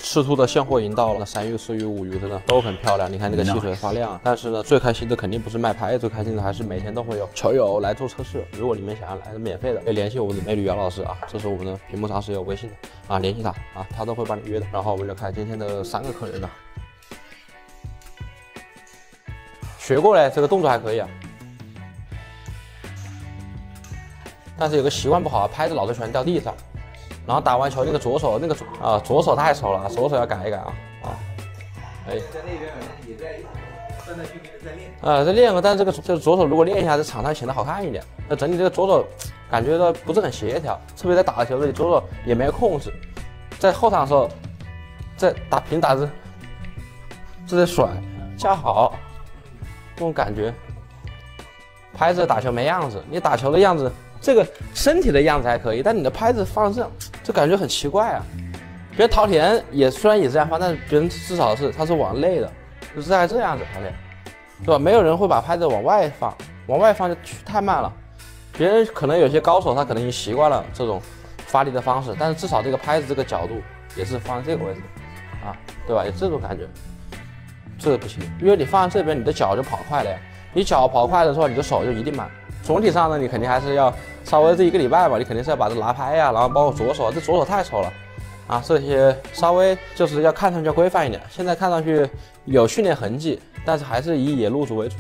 赤兔的现货已经到了，3鱼、4鱼、5鱼的都很漂亮。你看这个汽水发亮，但是呢，最开心的肯定不是卖拍，最开心的还是每天都会有球友来做测试。如果你们想要来的免费的，可以联系我们的美女姚老师啊，这是我们的屏幕上是有微信的啊，联系他啊，他都会帮你约的。然后我们就看今天的3个客人了，学过嘞，这个动作还可以啊。 但是有个习惯不好，拍子老是全掉地上，然后打完球那个左手左手太丑了，左手要改一改啊。哎，在那边也在断断续续的在练。在练了，但是这个左手如果练一下，在场上显得好看一点。那整体这个左手感觉到不是很协调，特别在打球这里，左手也没有控制，在后场的时候，在打平打字，这在甩恰好，这种感觉，拍子打球没样子，你打球的样子。 这个身体的样子还可以，但你的拍子放这样，就感觉很奇怪啊。别人桃田也虽然也这样放，但是别人至少是他是往内的，就是在这样子桃田，对吧？没有人会把拍子往外放，往外放就太慢了。别人可能有些高手他可能已经习惯了这种发力的方式，但是至少这个拍子这个角度也是放在这个位置啊，对吧？有这种感觉，这个不行，因为你放在这边，你的脚就跑快了呀。你脚跑快的时候，你的手就一定慢。 总体上呢，你肯定还是要稍微这1个礼拜吧，你肯定是要把这拿拍呀，然后包括左手，这左手太丑了，啊，这些稍微就是要看上去要规范一点。现在看上去有训练痕迹，但是还是以野路子为主。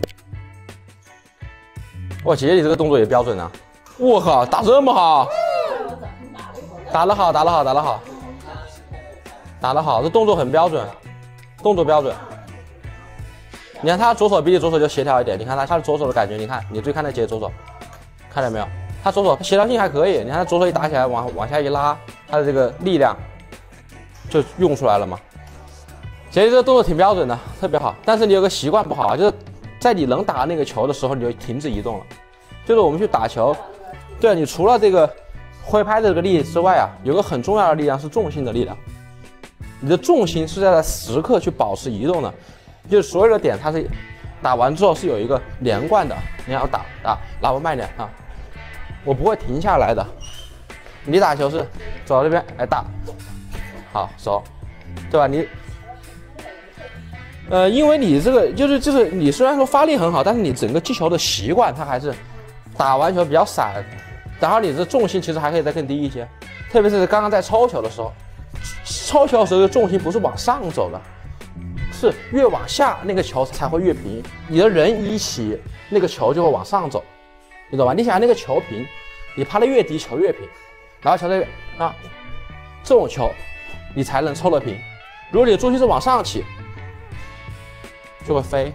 哇，姐姐你这个动作也标准啊！我靠，打这么好，打得好，打得好，打得好，打得好，这动作很标准，动作标准。 你看他左手比你左手就协调一点，你看他的左手的感觉，你看你注意看那姐左手，看见没有？他左手协调性还可以，你看他左手一打起来往下一拉，他的这个力量就用出来了嘛。其实这个动作挺标准的，特别好。但是你有个习惯不好，就是在你能打那个球的时候，你就停止移动了。就是我们去打球，对你除了这个挥拍的这个力之外啊，有个很重要的力量是重心的力量。你的重心是在时刻去保持移动的。 就是所有的点，它是打完之后是有一个连贯的。你要打，拉我慢点啊！我不会停下来的。你打球是走到这边，哎打，好手，对吧？你，因为你这个就是你虽然说发力很好，但是你整个击球的习惯，它还是打完球比较散，然后你的重心其实还可以再更低一些，特别是刚刚在抽球的时候，抽球的时候的重心不是往上走的。 是越往下，那个球才会越平。你的人一起，那个球就会往上走，你懂吧？你想那个球平，你趴得越低，球越平。然后球这边啊，这种球你才能抽得平。如果你的重心是往上起，就会飞。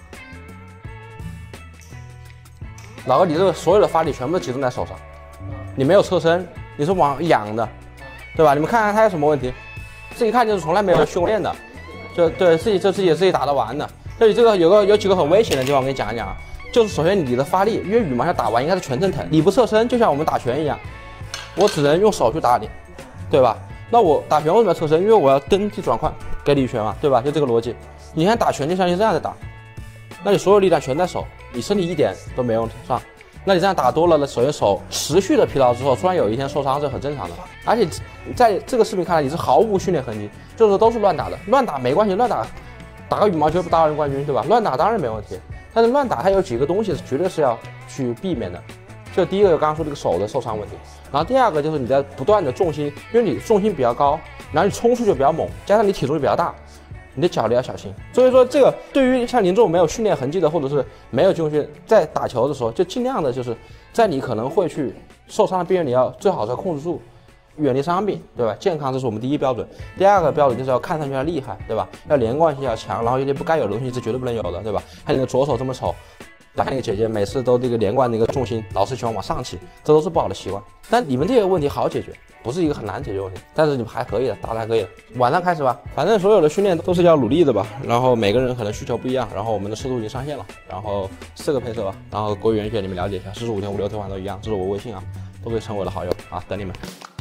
老哥，你这个所有的发力全部都集中在手上，你没有侧身，你是往仰的，对吧？你们看看他有什么问题？这一看就是从来没有训练的。 就对自己打得完的，所以这个有几个很危险的地方，我跟你讲一讲啊。就是首先你的发力，因为羽毛球打完应该是全身疼，你不侧身，就像我们打拳一样，我只能用手去打你，对吧？那我打拳为什么要侧身？因为我要蹬地转换给你一拳嘛，对吧？就这个逻辑。你看打拳就像你这样子打，那你所有力量全在手，你身体一点都没用上。那你这样打多了呢，首先手持续的疲劳之后，突然有一天受伤是很正常的。而且在这个视频看来，你是毫无训练痕迹，就是说都是乱打的。乱打没关系，乱打个羽毛球不打奥运冠军，对吧？乱打当然没问题，但是乱打它有几个东西绝对是要去避免的。就第一个，刚刚说这个手的受伤问题，然后第二个就是你在不断的重心，因为你重心比较高，然后你冲出去比较猛，加上你体重就比较大。 你的脚你要小心，所以说这个对于像您这种没有训练痕迹的，或者是没有进训，在打球的时候，就尽量的就是在你可能会去受伤的边缘，你要最好是要控制住，远离伤病，对吧？健康这是我们第一标准，第二个标准就是要看上去要厉害，对吧？要连贯性要强，然后一些不该有的东西是绝对不能有的，对吧？看你的左手这么丑，看那个姐姐每次都这个连贯的一个重心老是喜欢往上起，这都是不好的习惯。但你们这个问题好解决。 不是一个很难解决问题，但是你们还可以的，打得还可以的。晚上开始吧，反正所有的训练都是要努力的吧。然后每个人可能需求不一样，然后我们的尺度已经上线了，然后4个配色吧。然后国语原选你们了解一下，45天56推换都一样，这是我微信啊，都可以成为我的好友啊，等你们。